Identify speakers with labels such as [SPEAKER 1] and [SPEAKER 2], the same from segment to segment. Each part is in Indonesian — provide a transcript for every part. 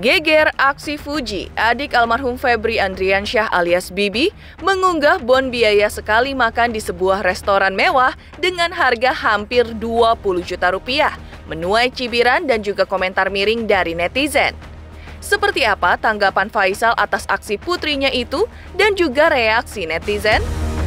[SPEAKER 1] Geger aksi Fuji, adik almarhum Febri Andriansyah alias Bibi, mengunggah bon biaya sekali makan di sebuah restoran mewah dengan harga hampir 20 juta rupiah, menuai cibiran dan juga komentar miring dari netizen. Seperti apa tanggapan Faisal atas aksi putrinya itu dan juga reaksi netizen?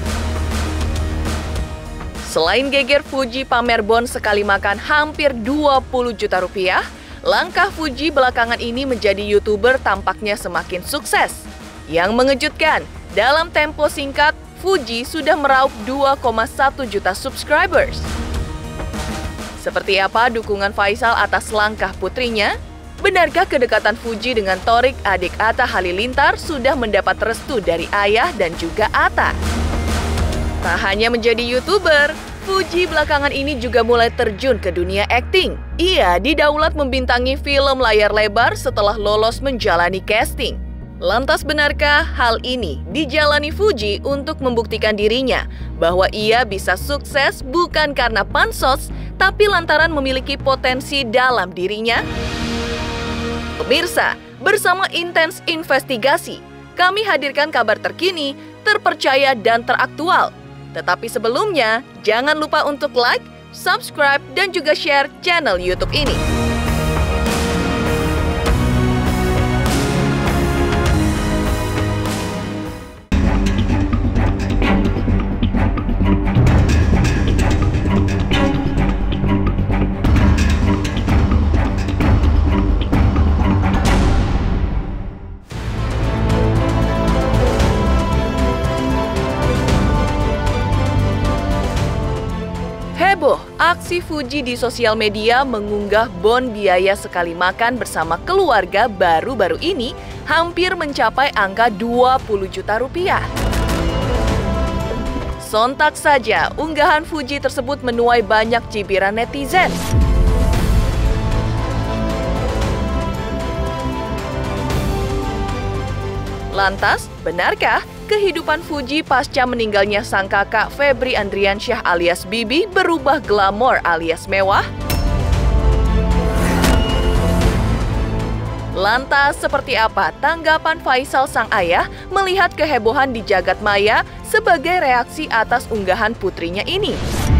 [SPEAKER 1] Selain geger Fuji pamer bon sekali makan hampir 20 juta rupiah, langkah Fuji belakangan ini menjadi YouTuber tampaknya semakin sukses. Yang mengejutkan, dalam tempo singkat, Fuji sudah meraup 2,1 juta subscribers. Seperti apa dukungan Faisal atas langkah putrinya? Benarkah kedekatan Fuji dengan Thorik, adik Atta Halilintar, sudah mendapat restu dari ayah dan juga Atta? Tak hanya menjadi YouTuber, Fuji belakangan ini juga mulai terjun ke dunia akting. Ia didaulat membintangi film layar lebar setelah lolos menjalani casting. Lantas benarkah hal ini dijalani Fuji untuk membuktikan dirinya bahwa ia bisa sukses bukan karena pansos, tapi lantaran memiliki potensi dalam dirinya? Pemirsa, bersama Intens Investigasi, kami hadirkan kabar terkini, terpercaya dan teraktual. Tetapi sebelumnya, jangan lupa untuk like, subscribe, dan juga share channel YouTube ini. Heboh, aksi Fuji di sosial media mengunggah bon biaya sekali makan bersama keluarga baru-baru ini hampir mencapai angka 20 juta rupiah. Sontak saja, unggahan Fuji tersebut menuai banyak cibiran netizen. Lantas, benarkah kehidupan Fuji pasca meninggalnya sang kakak Febri Andriansyah alias Bibi berubah glamor alias mewah? Lantas, seperti apa tanggapan Faisal sang ayah melihat kehebohan di jagat maya sebagai reaksi atas unggahan putrinya ini?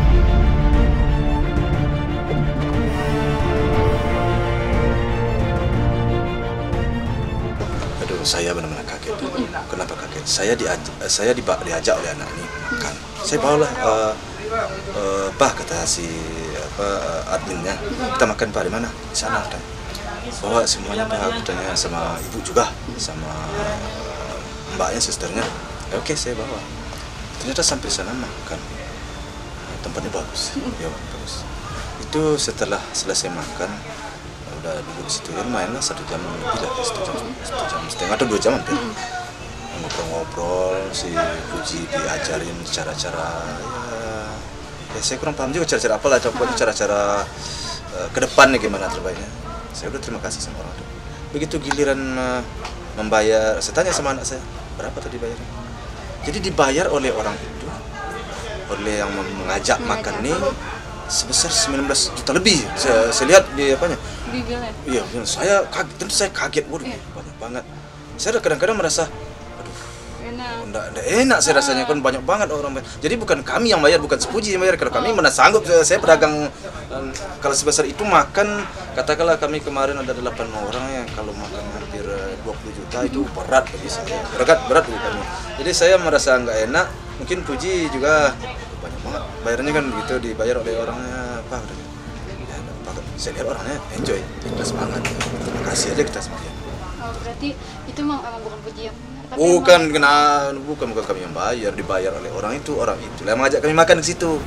[SPEAKER 2] Saya benar-benar kaget. Kenapa kaget? Saya diajak oleh anak ini makan. Saya bawalah Pak, kata si adminnya, kita makan Pak di mana? Di sana. Dan bawa semuanya Pak, tanya sama ibu juga, sama mbaknya, susternya. Ya, oke, saya bawa. Ternyata sampai sana makan. Tempatnya bagus. Ya, bagus. Itu setelah selesai makan, udah duduk di situ, ya lumayan lah 1 jam lebih lah, 1 jam setengah atau 2 jam hampir. Ngobrol-ngobrol, si Fuji diajarin cara-cara, ya saya kurang paham juga cara-cara apa lah, cara-cara ke depannya gimana terbaiknya. Saya udah terima kasih sama orang tua. Begitu giliran membayar, saya tanya sama anak saya, berapa tadi bayarnya? Jadi dibayar oleh orang itu, oleh yang mengajak makan nih, sebesar 19 juta lebih. Saya lihat di apanya. Iya, saya kaget, tentu saya kaget, waduh, banyak banget. Saya kadang-kadang merasa, aduh, enggak enak saya rasanya, kan banyak banget orang bayar. Jadi bukan kami yang bayar, bukan Fuji yang bayar. Kalau kami mana sanggup, saya pedagang, kalau sebesar itu makan, katakanlah kami kemarin ada 8 orang yang kalau makan hampir 20 juta itu berat bagi saya, berat bagi kami. Jadi saya merasa nggak enak, mungkin Fuji juga banyak banget bayarnya kan begitu, dibayar oleh orangnya apa ya, saya lihat orangnya enjoy, ikhlas banget, terima kasih aja kita semuanya.
[SPEAKER 3] Oh, berarti itu emang bukan Fuji yang benar,
[SPEAKER 2] bukan kami yang bayar, dibayar oleh orang itu yang mengajak kami makan di situ.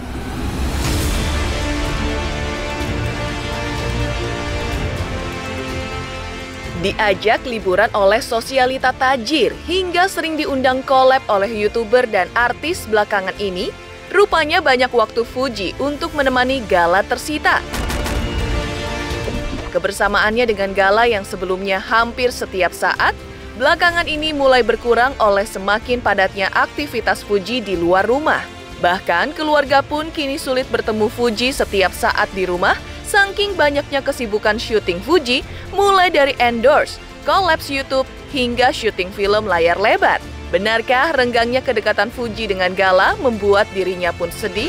[SPEAKER 1] Diajak liburan oleh sosialita tajir hingga sering diundang collab oleh YouTuber dan artis belakangan ini, rupanya banyak waktu Fuji untuk menemani gala tersita. Kebersamaannya dengan gala yang sebelumnya hampir setiap saat, belakangan ini mulai berkurang oleh semakin padatnya aktivitas Fuji di luar rumah. Bahkan keluarga pun kini sulit bertemu Fuji setiap saat di rumah, saking banyaknya kesibukan syuting Fuji, mulai dari endorse, kolaps YouTube, hingga syuting film layar lebar. Benarkah renggangnya kedekatan Fuji dengan Gala membuat dirinya pun sedih?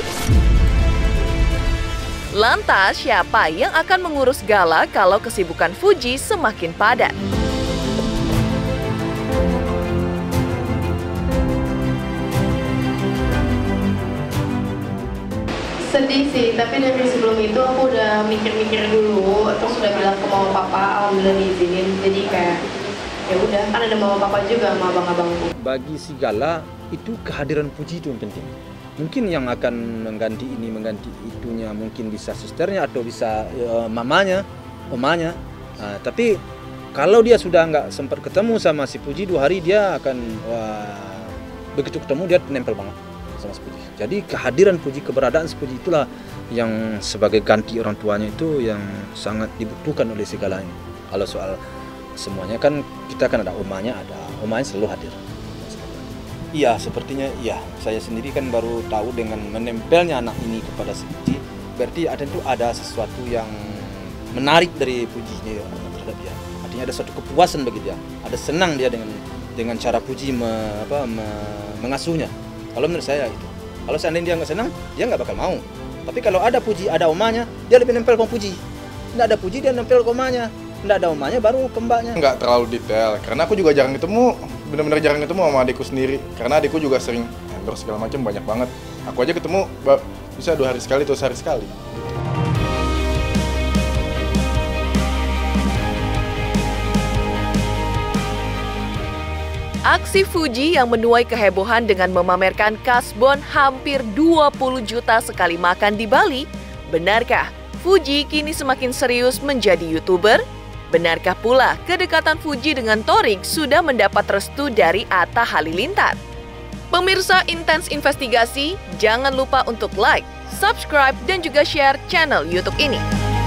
[SPEAKER 1] Lantas, siapa yang akan mengurus Gala kalau kesibukan Fuji semakin padat?
[SPEAKER 3] Sedih sih, tapi dari sebelum itu aku udah mikir-mikir dulu, terus udah bilang ke mama papa, alhamdulillah diizinin. Jadi kayak ya udah, kan ada mama papa juga sama abang-abangku.
[SPEAKER 4] Bagi si Gala itu kehadiran Fuji itu yang penting. Mungkin yang akan mengganti ini mengganti itunya mungkin bisa susternya atau bisa mamanya, omanya. Tapi kalau dia sudah nggak sempat ketemu sama si Fuji 2 hari, dia akan begitu ketemu dia nempel banget sama si Fuji. Jadi kehadiran Fuji, keberadaan si Fuji itulah yang sebagai ganti orang tuanya itu yang sangat dibutuhkan oleh si Gala ini. Kalau soal semuanya kan kita kan ada omanya selalu hadir. Iya, sepertinya iya. Saya sendiri kan baru tahu dengan menempelnya anak ini kepada si Fuji, berarti ada sesuatu yang menarik dari Fuji ini terhadap dia. Artinya ada suatu kepuasan bagi dia. Ada senang dia dengan cara Fuji mengasuhnya. Kalau menurut saya itu. Kalau seandainya dia nggak senang, dia nggak bakal mau. Tapi kalau ada Fuji, ada omanya, dia lebih nempel ke Fuji. Nggak ada Fuji, dia nempel ke omanya. Nggak ada omanya, baru ke mbaknya.
[SPEAKER 5] Nggak terlalu detail, karena aku juga jarang ketemu, benar-benar jarang ketemu sama adikku sendiri. Karena adikku juga sering endorse segala macam, banyak banget. Aku aja ketemu bisa 2 hari sekali atau sehari sekali.
[SPEAKER 1] Aksi Fuji yang menuai kehebohan dengan memamerkan kasbon hampir 20 juta sekali makan di Bali. Benarkah Fuji kini semakin serius menjadi YouTuber? Benarkah pula kedekatan Fuji dengan Thorik sudah mendapat restu dari Atta Halilintar? Pemirsa Intens Investigasi, jangan lupa untuk like, subscribe, dan juga share channel YouTube ini.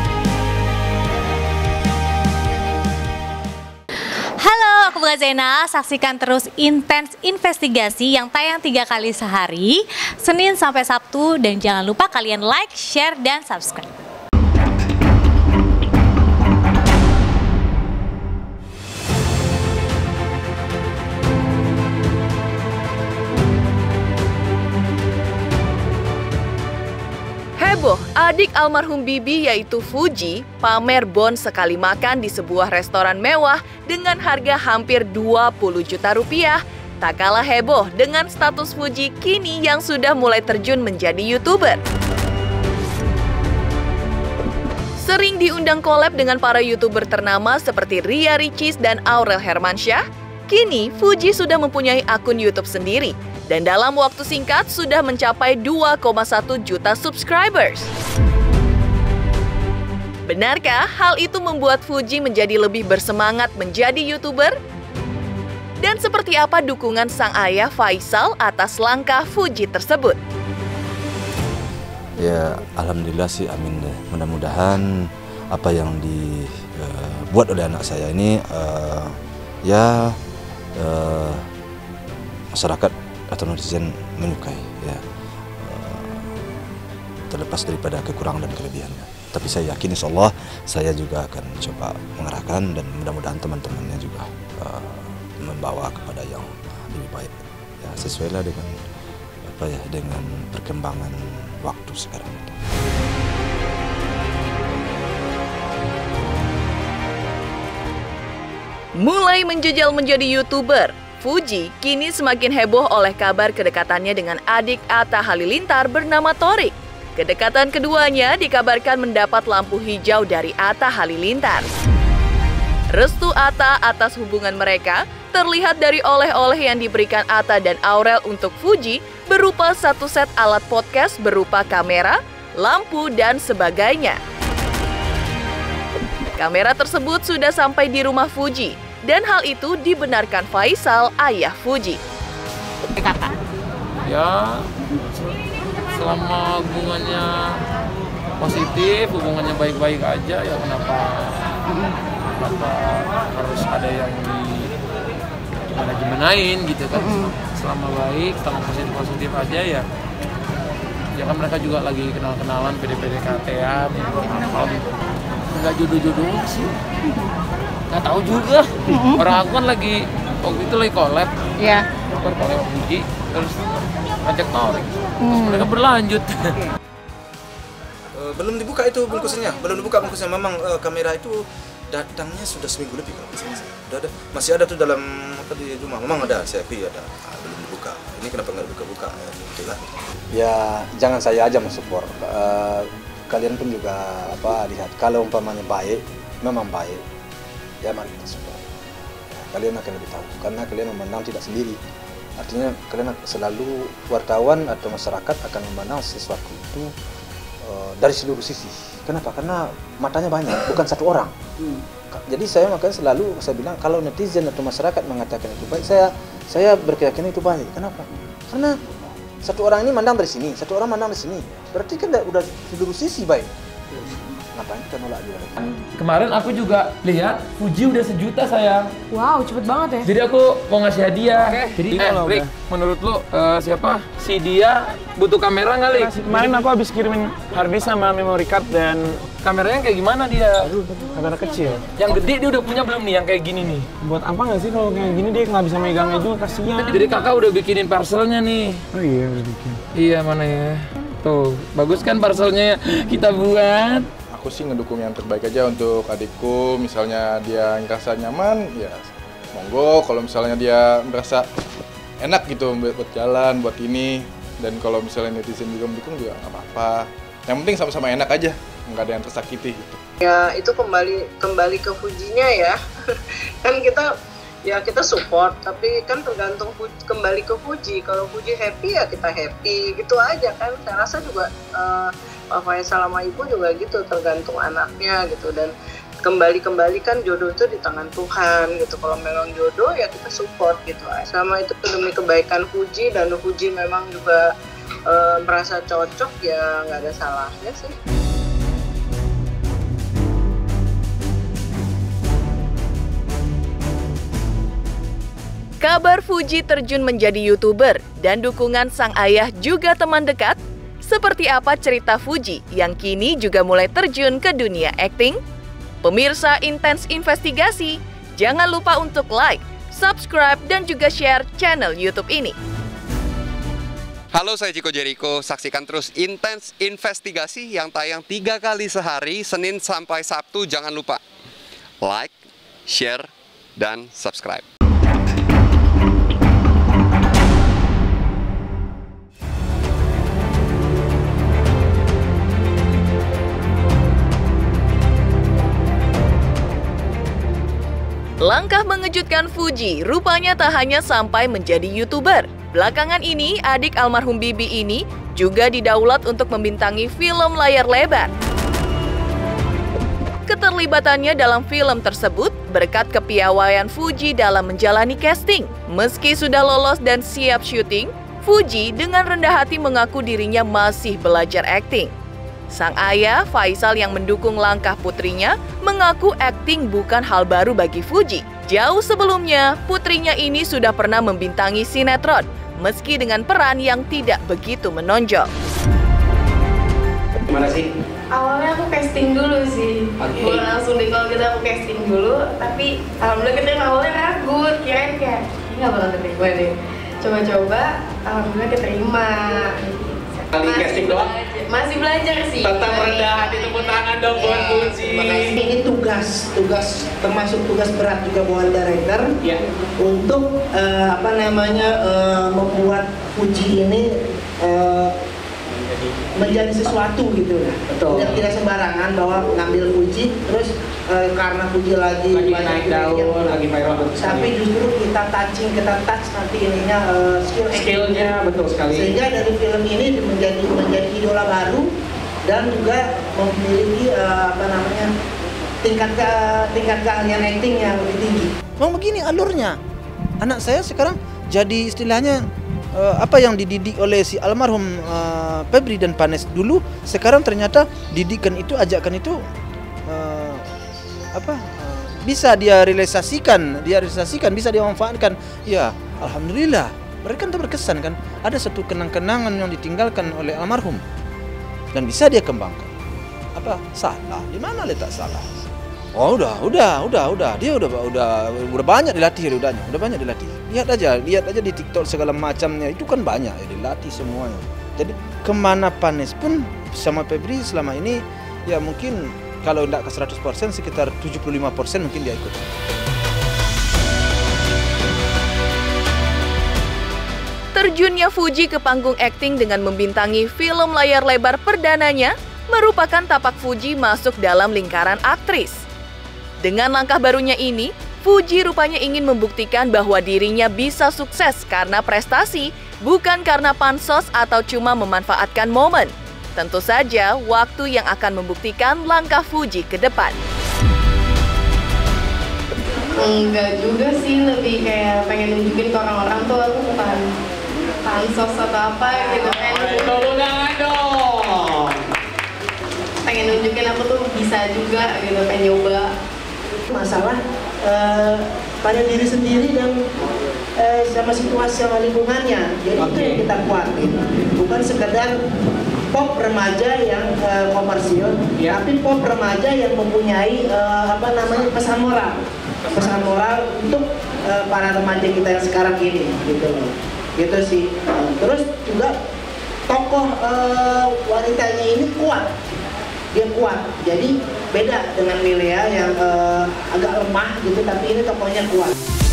[SPEAKER 6] Halo, aku Bunga Zena. Saksikan terus Intens Investigasi yang tayang 3 kali sehari, Senin sampai Sabtu, dan jangan lupa kalian like, share, dan subscribe.
[SPEAKER 1] Heboh, adik almarhum Bibi yaitu Fuji pamer bon sekali makan di sebuah restoran mewah dengan harga hampir 20 juta rupiah. Tak kalah heboh dengan status Fuji kini yang sudah mulai terjun menjadi YouTuber. Sering diundang collab dengan para YouTuber ternama seperti Ria Ricis dan Aurel Hermansyah, kini Fuji sudah mempunyai akun YouTube sendiri. Dan dalam waktu singkat sudah mencapai 2,1 juta subscribers. Benarkah hal itu membuat Fuji menjadi lebih bersemangat menjadi YouTuber? Dan seperti apa dukungan sang ayah Faisal atas langkah Fuji tersebut?
[SPEAKER 2] Ya, alhamdulillah sih, amin deh. Mudah-mudahan apa yang dibuat oleh anak saya ini masyarakat atau netizen menyukai, ya, terlepas daripada kekurangan dan kelebihannya. Tapi saya yakin insya Allah saya juga akan coba mengarahkan dan mudah-mudahan teman-temannya juga membawa kepada yang lebih baik, ya, sesuai lah dengan dengan perkembangan waktu sekarang.
[SPEAKER 1] Mulai menjejal menjadi YouTuber, Fuji kini semakin heboh oleh kabar kedekatannya dengan adik Atta Halilintar bernama Thorik. Kedekatan keduanya dikabarkan mendapat lampu hijau dari Atta Halilintar. Restu Atta atas hubungan mereka terlihat dari oleh-oleh yang diberikan Atta dan Aurel untuk Fuji berupa 1 set alat podcast berupa kamera, lampu, dan sebagainya. Kamera tersebut sudah sampai di rumah Fuji. Dan hal itu dibenarkan Faisal, ayah Fuji.
[SPEAKER 7] Ya, selama hubungannya positif, hubungannya baik-baik aja, ya kenapa harus ada yang gimana-gimanain gitu kan. Selama baik, selama positif aja ya. Ya kan mereka juga lagi kenal-kenalan, PDKT-an, kalau nggak jodoh-jodoh sih. Nggak tahu juga. Orang aku kan lagi waktu itu lagi collab.
[SPEAKER 6] Iya.
[SPEAKER 7] Collab Fuji, terus ajak touring. Terus mereka berlanjut.
[SPEAKER 2] Belum dibuka itu bungkusnya, belum dibuka bungkusnya. Memang kamera itu datangnya sudah seminggu lebih kalau misalnya. Udah ada, masih ada tuh dalam apa di rumah. Memang ada, selfie ada, belum dibuka. Ini kenapa nggak dibuka-buka? Ya, itulah.
[SPEAKER 4] Ya jangan saya aja mensupport. Kalian pun juga lihat kalau umpamanya baik, memang baik. Ya mari kita support. Kalian akan lebih tahu karena kalian memandang tidak sendiri. Artinya kalian selalu wartawan atau masyarakat akan memandang sesuatu itu dari seluruh sisi. Kenapa? Karena matanya banyak, bukan satu orang. Jadi saya makanya selalu saya bilang kalau netizen atau masyarakat mengatakan itu baik, saya berkeyakinan itu baik. Kenapa? Karena satu orang ini mandang dari sini, satu orang mandang dari sini. Berarti kan udah seluruh sisi baik. Ngapain kita nolak juga?
[SPEAKER 7] Kemarin aku juga lihat Fuji udah 1 juta sayang.
[SPEAKER 8] Wow, cepet banget ya.
[SPEAKER 7] Jadi aku mau ngasih hadiah. Jadi Rick, menurut lu siapa? Si dia butuh kamera nggak, Lik?
[SPEAKER 9] Kemarin aku habis kirimin harddisk sama memory card dan
[SPEAKER 7] Kameranya kayak gimana dia?
[SPEAKER 9] kamera kecil.
[SPEAKER 7] Yang gede dia udah punya belum nih yang kayak gini nih?
[SPEAKER 9] Buat apa nggak sih kalau kayak gini dia nggak bisa megangnya juga, kasihan.
[SPEAKER 7] Jadi kakak udah bikinin parcelnya nih.
[SPEAKER 9] Oh iya udah bikin.
[SPEAKER 7] Iya mana ya? Tuh, bagus kan parcelnya kita buat.
[SPEAKER 5] Aku sih ngedukung yang terbaik aja untuk adikku. Misalnya dia ngerasa nyaman, ya monggo. Kalau misalnya dia merasa enak gitu buat jalan, buat ini. Dan kalau misalnya netizen juga mendukung juga nggak apa-apa. Yang penting sama-sama enak aja, nggak ada yang tersakiti gitu.
[SPEAKER 10] Ya itu kembali ke Fujinya ya. Kan kita support, tapi kan tergantung kembali ke Fuji. Kalau Fuji happy ya kita happy, gitu aja kan. Saya rasa juga Pak Faisal sama Ibu juga gitu, tergantung anaknya gitu. Dan kembali kan jodoh itu di tangan Tuhan gitu. Kalau memang jodoh ya kita support gitu. Sama itu demi kebaikan Fuji, dan Fuji memang juga merasa cocok ya nggak ada salahnya sih.
[SPEAKER 1] Kabar Fuji terjun menjadi YouTuber dan dukungan sang ayah juga teman dekat. Seperti apa cerita Fuji yang kini juga mulai terjun ke dunia akting? Pemirsa Intens Investigasi, jangan lupa untuk like, subscribe, dan juga share channel YouTube ini.
[SPEAKER 11] Halo, saya Chico Jericho. Saksikan terus Intens Investigasi yang tayang 3 kali sehari, Senin sampai Sabtu. Jangan lupa like, share, dan subscribe.
[SPEAKER 1] Langkah mengejutkan Fuji rupanya tak hanya sampai menjadi YouTuber. Belakangan ini, adik almarhum Bibi ini juga didaulat untuk membintangi film layar lebar. Keterlibatannya dalam film tersebut berkat kepiawaian Fuji dalam menjalani casting. Meski sudah lolos dan siap syuting, Fuji dengan rendah hati mengaku dirinya masih belajar akting. Sang ayah, Faisal, yang mendukung langkah putrinya, mengaku akting bukan hal baru bagi Fuji. Jauh sebelumnya, putrinya ini sudah pernah membintangi sinetron, meski dengan peran yang tidak begitu menonjol.
[SPEAKER 3] Gimana sih? Awalnya aku casting dulu sih. Bukan langsung deh kalau kita aku casting dulu, tapi alhamdulillah kita awalnya ragu, kirain kayak ini nggak bakal keterima deh. Coba-coba, alhamdulillah keterima.
[SPEAKER 12] Kali casting doang?
[SPEAKER 3] Masih belajar sih.
[SPEAKER 12] Tetap rendah hati, tepuk tangan dong buat Fuji.
[SPEAKER 13] Ini tugas termasuk tugas berat juga buat director untuk membuat Fuji ini menjadi sesuatu gitu. Betul. Tidak sembarangan bahwa ngambil Fuji terus karena Fuji lagi
[SPEAKER 12] naik daun, lagi viral.
[SPEAKER 13] Tapi justru kita touch nanti ininya skillnya
[SPEAKER 12] betul sekali.
[SPEAKER 13] Sehingga dari film ini menjadi idola baru dan juga memiliki tingkat keahlian acting yang lebih tinggi.
[SPEAKER 4] Memang begini alurnya. Anak saya sekarang jadi istilahnya apa yang dididik oleh si almarhum Febri dan Panes dulu, sekarang ternyata didikan itu, ajakan itu bisa dia realisasikan, bisa dia manfaatkan. Ya, alhamdulillah. Mereka kan berkesan kan, ada satu kenang-kenangan yang ditinggalkan oleh almarhum dan bisa dia kembangkan. Salah? Di mana letak salah? Oh udah. Dia udah banyak dilatih lidahnya, udah banyak dilatih. Lihat aja di TikTok segala macamnya itu kan banyak ya, dilatih semuanya. Jadi kemana Panes pun sama Febri selama ini ya mungkin kalau tidak ke 100% sekitar 75% mungkin dia ikut.
[SPEAKER 1] Terjunnya Fuji ke panggung akting dengan membintangi film layar lebar perdananya merupakan tapak Fuji masuk dalam lingkaran aktris. Dengan langkah barunya ini, Fuji rupanya ingin membuktikan bahwa dirinya bisa sukses karena prestasi, bukan karena pansos atau cuma memanfaatkan momen. Tentu saja, waktu yang akan membuktikan langkah Fuji ke depan.
[SPEAKER 3] Enggak juga sih, lebih kayak pengen nunjukin ke orang-orang tuh aku bukan pansos atau apa gitu kan. Pengen nunjukin aku tuh bisa juga gitu, pengen nyoba.
[SPEAKER 13] Masalah pada diri sendiri dan sama situasi sama lingkungannya. Jadi itu yang kita kuatin, bukan sekedar pop remaja yang komersil, tapi pop remaja yang mempunyai pesan moral untuk para remaja kita yang sekarang ini, gitu sih. Terus juga tokoh wanitanya ini kuat. Dia kuat, jadi beda dengan Milea yang agak lemah gitu, tapi ini tokohnya kuat.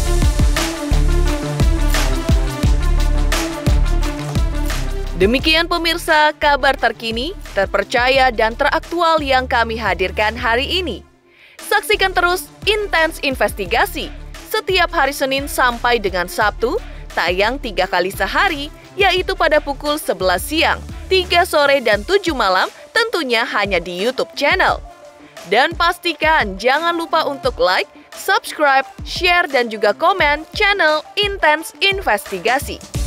[SPEAKER 1] Demikian pemirsa, kabar terkini, terpercaya dan teraktual yang kami hadirkan hari ini. Saksikan terus Intens Investigasi setiap hari Senin sampai dengan Sabtu, tayang 3 kali sehari, yaitu pada pukul 11 siang, 3 sore dan 7 malam, tentunya hanya di YouTube channel. Dan pastikan jangan lupa untuk like, subscribe, share, dan juga komen channel Intens Investigasi.